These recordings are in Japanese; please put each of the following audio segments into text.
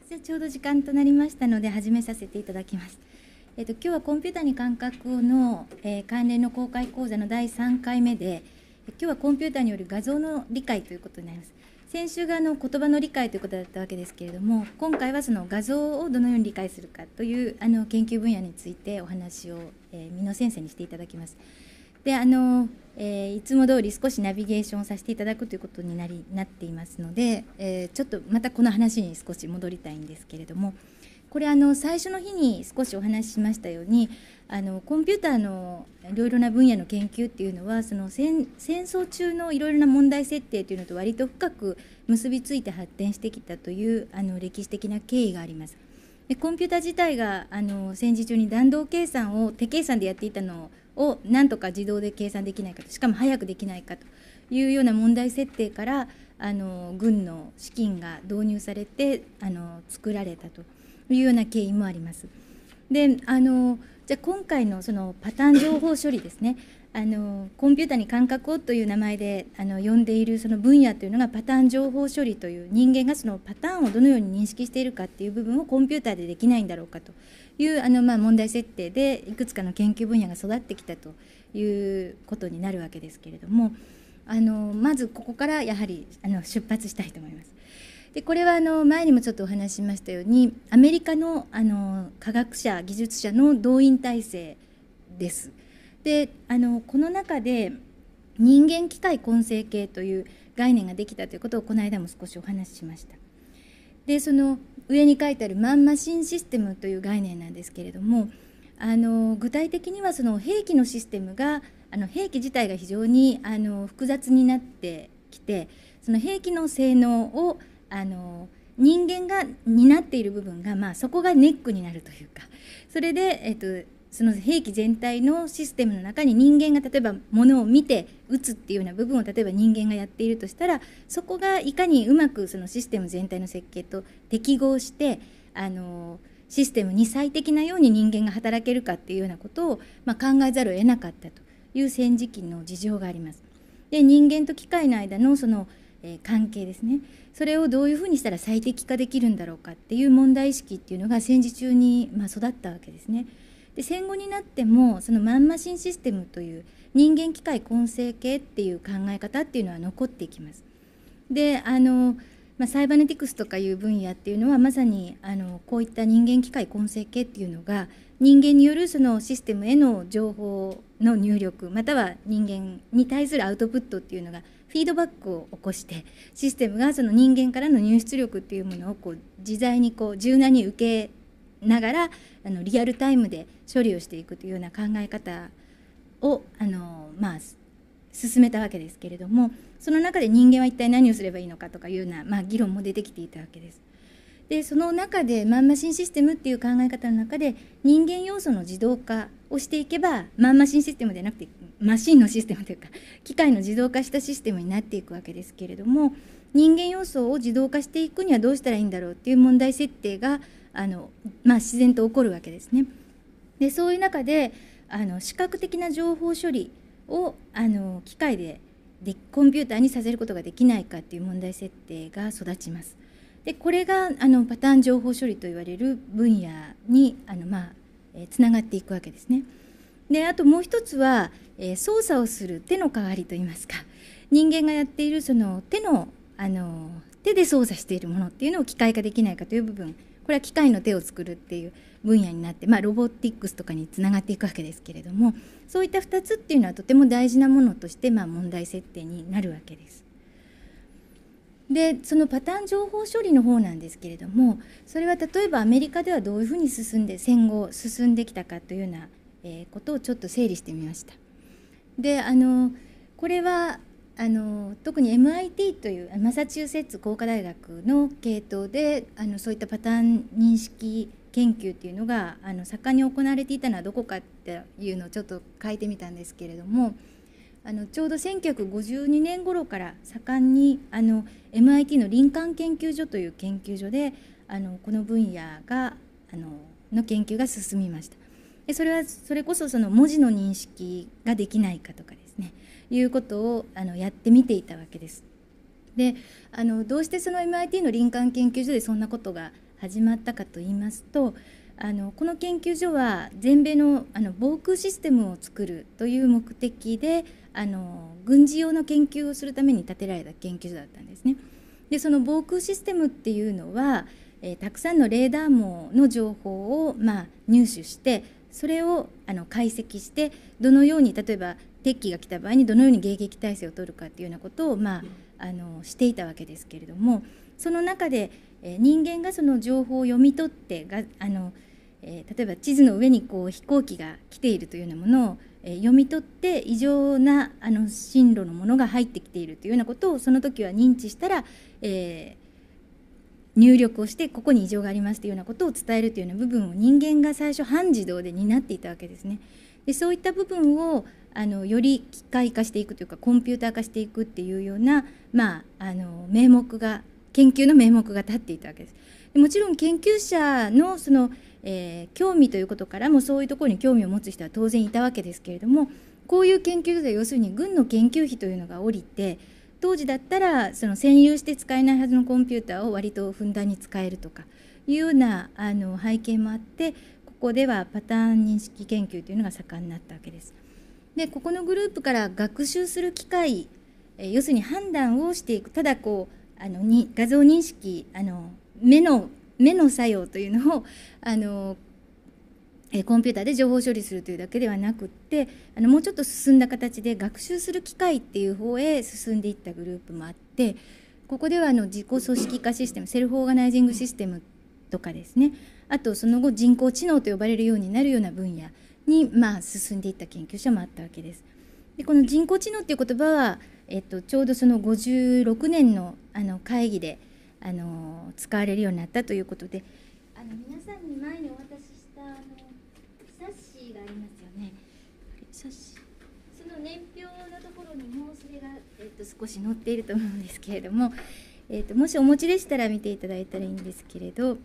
じゃあちょうど時間となりましたので始めさせていただきます。今日はコンピューターに感覚をの、関連の公開講座の第3回目で、今日はコンピューターによる画像の理解ということになります。先週が言葉の理解ということだったわけですけれども、今回はその画像をどのように理解するかという研究分野についてお話を、美濃先生にしていただきます。でいつも通り少しナビゲーションをさせていただくということになっていますので、ちょっとまたこの話に少し戻りたいんですけれども、これ最初の日に少しお話ししましたようにコンピューターのいろいろな分野の研究っていうのはその戦争中のいろいろな問題設定というのと割と深く結びついて発展してきたという歴史的な経緯があります。でコンピューター自体が戦時中に弾道計算を手計算でやっていたのをなんとか自動で計算できないかと、しかも早くできないかというような問題設定から軍の資金が導入されて作られたというような経緯もあります。でじゃあ今回のそのパターン情報処理ですね、コンピューターに感覚をという名前で呼んでいるその分野というのがパターン情報処理という、人間がそのパターンをどのように認識しているかっていう部分をコンピューターでできないんだろうかという問題設定でいくつかの研究分野が育ってきたということになるわけですけれども、まずここからやはり出発したいと思います。でこれは前にもちょっとお話ししましたようにアメリカの科学者技術者の動員体制です。でこの中で人間機械混成系という概念ができたということをこの間も少しお話ししました。でその上に書いてあるマンマシンシステムという概念なんですけれども、具体的にはその兵器のシステムが兵器自体が非常に複雑になってきて、その兵器の性能を人間が担っている部分が、そこがネックになるというか、それで、その兵器全体のシステムの中に人間が例えば物を見て撃つっていうような部分を例えば人間がやっているとしたら、そこがいかにうまくそのシステム全体の設計と適合してシステムに最適なように人間が働けるかっていうようなことを、考えざるを得なかったという戦時期の事情があります。で人間と機械の間のその関係ですね、それをどういうふうにしたら最適化できるんだろうかっていう問題意識っていうのが戦時中に育ったわけですね。で戦後になってもそのマンマシンシステムという人間機械混成系っていう考え方っていうのは残っていきます。でサイバネティクスとかいう分野っていうのはまさにこういった人間機械混成系っていうのが人間によるそのシステムへの情報の入力または人間に対するアウトプットっていうのがフィードバックを起こしてシステムがその人間からの入出力っていうものを自在に柔軟に受けながらリアルタイムで処理をしていくというような考え方を進めたわけですけれども、その中で人間は一体何をすればいいのかとかいうような、議論も出てきていたわけです。でその中でマンマシンシステムっていう考え方の中で人間要素の自動化をしていけばマンマシンシステムではなくてマシンのシステムというか機械の自動化したシステムになっていくわけですけれども、人間要素を自動化していくにはどうしたらいいんだろうっていう問題設定が自然と起こるわけですね。でそういう中で視覚的な情報処理を機械でコンピューターにさせることができないかっていう問題設定が育ちます。でこれがパターン情報処理といわれる分野につながっていくわけですね。であともう一つは、操作をする手の代わりといいますか、人間がやっているその手で操作しているものっていうのを機械化できないかという部分、これは機械の手を作るっていう分野になって、ロボティックスとかにつながっていくわけですけれども、そういった2つっていうのはとても大事なものとして、問題設定になるわけです。でそのパターン情報処理の方なんですけれども、それは例えばアメリカではどういうふうに戦後進んできたかというような、ことをちょっと整理してみました。でこれは特に MIT というマサチューセッツ工科大学の系統でそういったパターン認識研究っていうのが盛んに行われていたのはどこかっていうのをちょっと書いてみたんですけれども、ちょうど1952年頃から盛んにMIT のリンカン研究所という研究所でこの分野がの研究が進みました。でそれこそその文字の認識ができないかとかですねいうことをやってみていたわけです。でどうしてその MIT の林間研究所でそんなことが始まったかといいますと、この研究所は全米の防空システムを作るという目的で軍事用の研究をするために建てられた研究所だったんですね。でその防空システムっていうのは、たくさんのレーダー網の情報を、入手して、それを解析して、どのように例えば敵機が来た場合にどのように迎撃態勢を取るかっていうようなことを、していたわけですけれども、その中で、人間がその情報を読み取って例えば地図の上に飛行機が来ているというようなものを、読み取って異常な進路のものが入ってきているというようなことをその時は認知したら、入力をしてここに異常がありますというようなことを伝えるというような部分を人間が最初半自動で担っていたわけですね。でそういった部分をより機械化していくというかコンピューター化していくっていうような、名目が研究の名目が立っていたわけです。でもちろん研究者の興味ということからもそういうところに興味を持つ人は当然いたわけですけれども、こういう研究所で要するに軍の研究費というのが下りて、当時だったら占有して使えないはずのコンピューターを割とふんだんに使えるとかいうような背景もあって、ここではパターン認識研究というのが盛んになったわけです。でここのグループから学習する機会、要するに判断をしていく、ただ画像認識目の作用というのをコンピューターで情報処理するというだけではなくって、もうちょっと進んだ形で学習する機会っていう方へ進んでいったグループもあって、ここでは自己組織化システム、セルフオーガナイジングシステムとかですね、あとその後人工知能と呼ばれるようになるような分野に、進んでいった研究者もあったわけです。でこの人工知能っていう言葉は、ちょうどその56年の会議で使われるようになったということで、皆さんに前にお渡しした冊子がありますよね。冊子、その年表のところにもそれが、少し載っていると思うんですけれども、もしお持ちでしたら見ていただいたらいいんですけれど、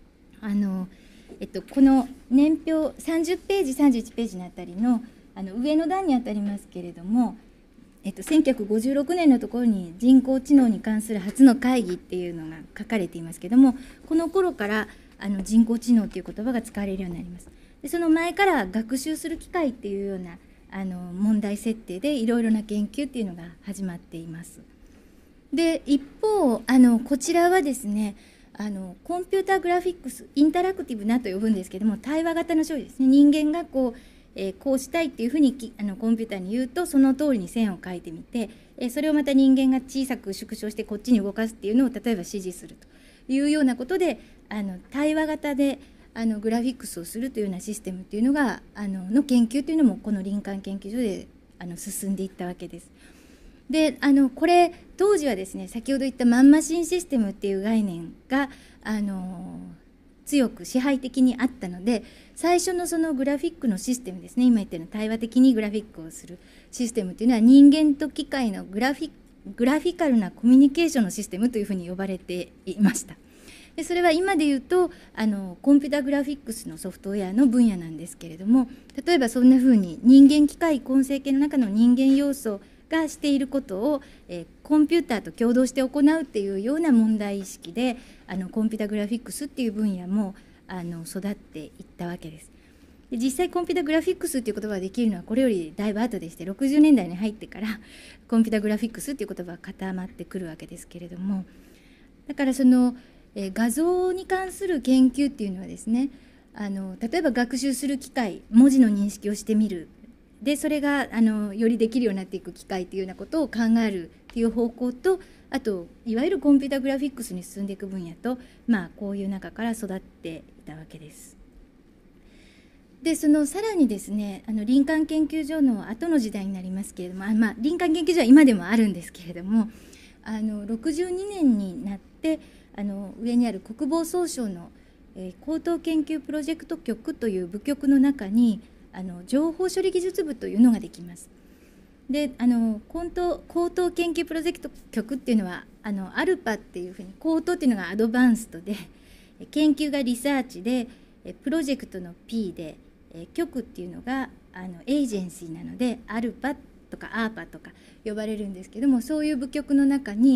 この年表30ページ31ページのあたりの上の段にあたりますけれども、1956年のところに人工知能に関する初の会議っていうのが書かれていますけれども、この頃から人工知能という言葉が使われるようになります。でその前から学習する機会っていうような問題設定でいろいろな研究っていうのが始まっています。で一方こちらはですね、コンピューターグラフィックス、インタラクティブなと呼ぶんですけども、対話型の処理ですね。人間がこうしたいっていうふうにコンピューターに言うと、その通りに線を描いてみて、それをまた人間が小さく縮小してこっちに動かすっていうのを例えば指示するというようなことで、対話型でグラフィックスをするというようなシステムっていうのがの研究というのもこの林間研究所で進んでいったわけです。でこれ当時はですね、先ほど言ったマンマシンシステムっていう概念が強く支配的にあったので、最初のそのグラフィックのシステムですね、今言ったような対話的にグラフィックをするシステムというのは人間と機械のグラフィカルなコミュニケーションのシステムというふうに呼ばれていました。でそれは今で言うとコンピューターグラフィックスのソフトウェアの分野なんですけれども、例えばそんなふうに人間機械混成形の中の人間要素がしていることを、コンピューターと共同して行うっていうような問題意識でコンピュータグラフィックスっていう分野も育っていったわけです。で実際コンピュータグラフィックスっていう言葉ができるのはこれよりだいぶ後でして、60年代に入ってからコンピュータグラフィックスっていう言葉が固まってくるわけですけれども、だからその、画像に関する研究っていうのはですね、例えば学習する機械、文字の認識をしてみる、でそれがよりできるようになっていく機会というようなことを考えるという方向と、あといわゆるコンピュータグラフィックスに進んでいく分野と、こういう中から育っていたわけです。でさらにですね、林間研究所の後の時代になりますけれども、林間研究所は今でもあるんですけれども、62年になって上にある国防総省の、高等研究プロジェクト局という部局の中に情報処理技術部というのができます。で高等研究プロジェクト局っていうのはアルパっていうふうに、高等っていうのがアドバンストで、研究がリサーチで、プロジェクトの P で、局っていうのがエージェンシーなのでアルパとかアーパとか呼ばれるんですけども、そういう部局の中に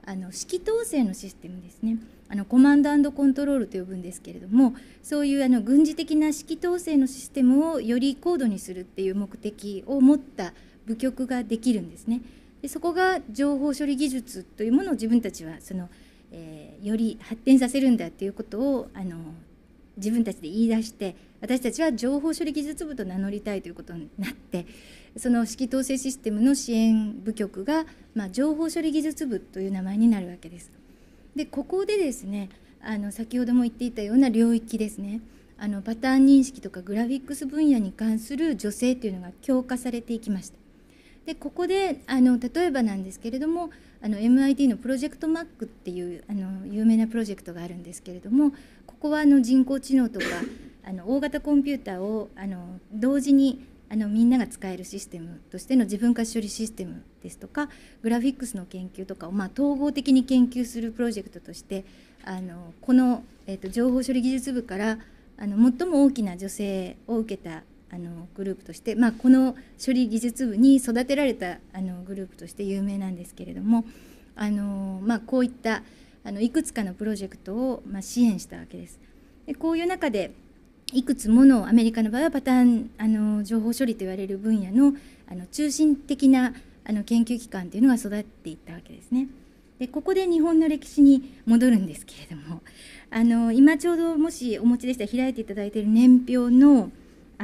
指揮統制のシステムですね。コマンド&コントロールと呼ぶんですけれども、そういう軍事的な指揮統制のシステムをより高度にするっていう目的を持った部局ができるんですね。でそこが情報処理技術というものを自分たちはより発展させるんだということを自分たちで言い出して、私たちは情報処理技術部と名乗りたいということになって、その指揮統制システムの支援部局が、情報処理技術部という名前になるわけです。でここでですね、先ほども言っていたような領域ですね、パターン認識とかグラフィックス分野に関する助成というのが強化されていきました。でここで例えばなんですけれども、MIT のプロジェクト Mac っていう有名なプロジェクトがあるんですけれども、ここは人工知能とか大型コンピューターを同時にみんなが使えるシステムとしての自分化処理システムですとか、グラフィックスの研究とかを統合的に研究するプロジェクトとしてこの、情報処理技術部から最も大きな助成を受けたグループとして、この処理技術部に育てられたグループとして有名なんですけれども、こういったいくつかのプロジェクトを支援したわけです。でこういう中でいくつものアメリカの場合はパターン情報処理と言われる分野の中心的な研究機関というのが育っていったわけですね。でここで日本の歴史に戻るんですけれども、今ちょうどもしお持ちでしたら開いていただいている年表の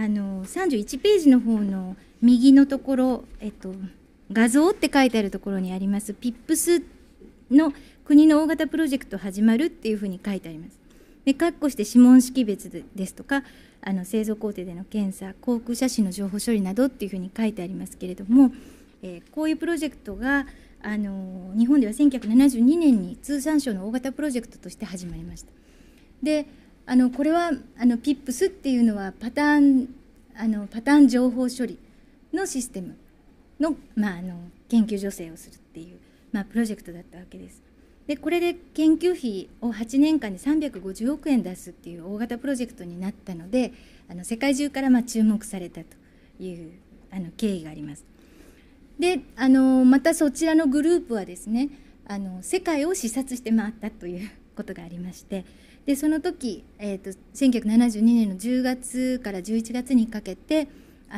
31ページの方の右のところ、画像って書いてあるところにあります PIPS の国の大型プロジェクト始まるっていうふうに書いてあります。で括弧して指紋識別ですとか製造工程での検査、航空写真の情報処理などっていうふうに書いてありますけれども、こういうプロジェクトが日本では1972年に通産省の大型プロジェクトとして始まりました。でこれはPIPS っていうのはパターン情報処理のシステムの、研究助成をするっていう、プロジェクトだったわけです。でこれで研究費を8年間で350億円出すっていう大型プロジェクトになったので、世界中から注目されたという経緯があります。でまたそちらのグループはですね、世界を視察して回ったということがありまして、でその時、1972年の10月から11月にかけて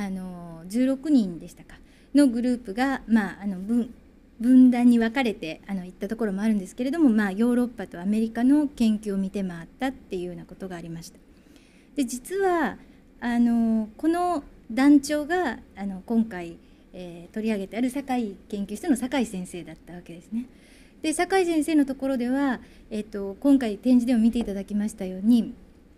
16人でしたかのグループが、分断に分かれて行ったところもあるんですけれども、ヨーロッパとアメリカの研究を見て回ったっていうようなことがありました。で実はこの団長が今回、取り上げてある堺研究室の堺先生だったわけですね。で堺先生のところでは、今回展示でも見ていただきましたように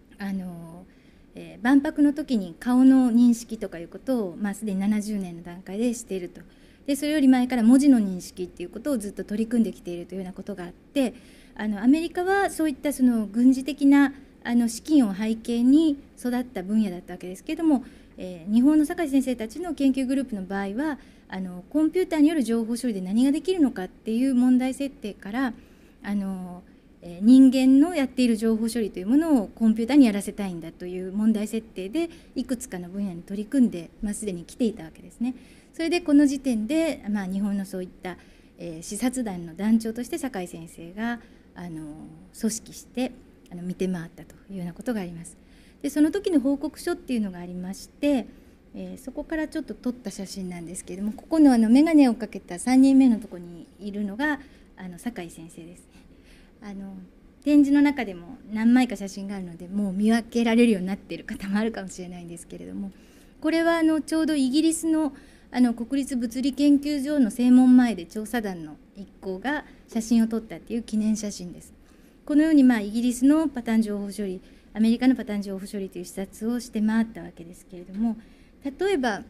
万博の時に顔の認識とかいうことを、すでに70年の段階でしていると。でそれより前から文字の認識っていうことをずっと取り組んできているというようなことがあって、アメリカはそういったその軍事的な資金を背景に育った分野だったわけですけれども、日本の堺先生たちの研究グループの場合はコンピューターによる情報処理で何ができるのかっていう問題設定から人間のやっている情報処理というものをコンピューターにやらせたいんだという問題設定でいくつかの分野に取り組んで、すでに来ていたわけですね。それでこの時点で、日本のそういった、視察団の団長として堺先生が組織して見て回ったというようなことがあります。でその時の報告書っていうのがありまして、そこからちょっと撮った写真なんですけれども、ここの眼鏡をかけた3人目のところにいるのが堺先生ですね。展示の中でも何枚か写真があるのでもう見分けられるようになっている方もあるかもしれないんですけれども、これはちょうどイギリスの国立物理研究所の正門前で調査団の一行が写真を撮ったっていう記念写真です。このようにイギリスのパターン情報処理、アメリカのパターン情報処理という視察をして回ったわけですけれども、例えば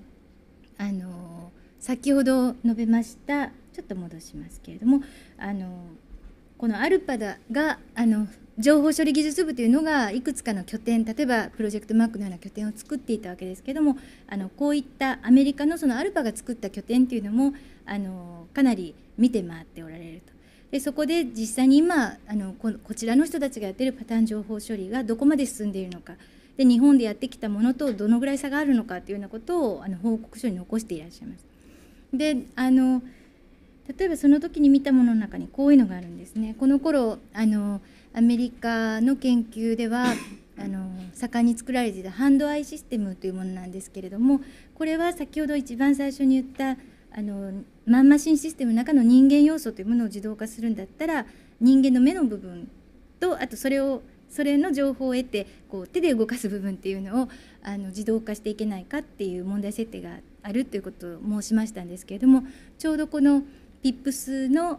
先ほど述べましたちょっと戻しますけれどもこのアルパダが情報処理技術部というのがいくつかの拠点、例えばプロジェクトマークのような拠点を作っていたわけですけれども、こういったアメリカのそのアルパが作った拠点というのもかなり見て回っておられると。でそこで実際に今こちらの人たちがやっているパターン情報処理がどこまで進んでいるのか、で日本でやってきたものとどのぐらい差があるのかというようなことを報告書に残していらっしゃいます。で例えばその時に見たものの中にこういうのがあるんですね。この頃アメリカの研究では盛んに作られていたハンドアイシステムというものなんですけれども、これは先ほど一番最初に言ったマンマシンシステムの中の人間要素というものを自動化するんだったら、人間の目の部分と、あとそれの情報を得て手で動かす部分っていうのを自動化していけないかっていう問題設定があるということを申しましたんですけれども、ちょうどこのPIPS の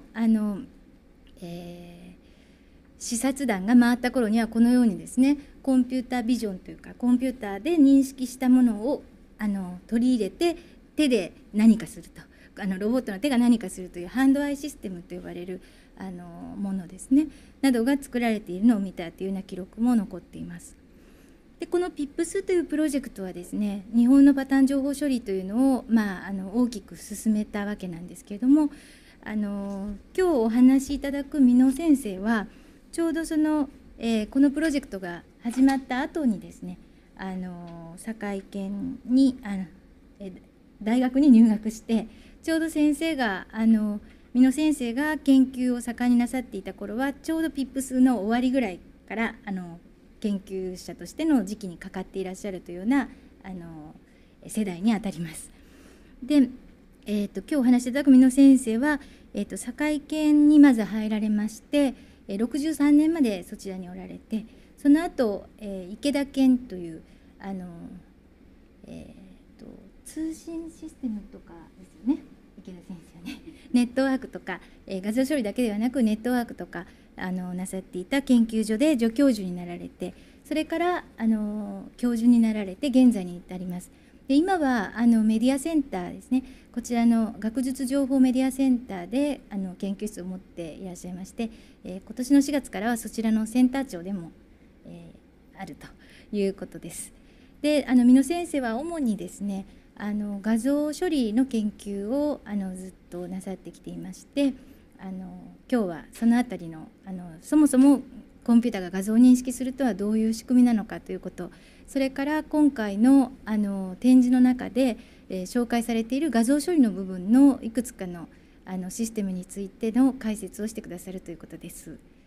視察団が回った頃にはこのようにですね、コンピュータービジョンというか、コンピューターで認識したものを取り入れて手で何かすると、ロボットの手が何かするというハンドアイシステムと呼ばれるものですね、などが作られているのを見たというような記録も残っています。でこの PIPS というプロジェクトはですね、日本のパターン情報処理というのを、大きく進めたわけなんですけれども、今日お話しいただく箕野先生はちょうどこのプロジェクトが始まった後にですね、堺県に大学に入学して、ちょうど先生が箕野先生が研究を盛んになさっていた頃は、ちょうど PIPS の終わりぐらいから研究者としての時期にかかっていらっしゃるというような世代にあたります。で、今日お話しいただく箕野先生は、堺県にまず入られまして、63年までそちらにおられて、その後、池田県という通信システムとかですよね、池田先生はね、ネットワークとか、画像処理だけではなくネットワークとかなさっていた研究所で助教授になられて、それから教授になられて現在に至ります。で今はメディアセンターですね、こちらの学術情報メディアセンターで研究室を持っていらっしゃいまして、今年の4月からはそちらのセンター長でも、あるということです。で箕野先生は主にですね、画像処理の研究をずっとなさってきていまして、今日はそのあたりのそもそもコンピューターが画像を認識するとはどういう仕組みなのかということ、それから今回の展示の中で、紹介されている画像処理の部分のいくつかのシステムについての解説をしてくださるということです。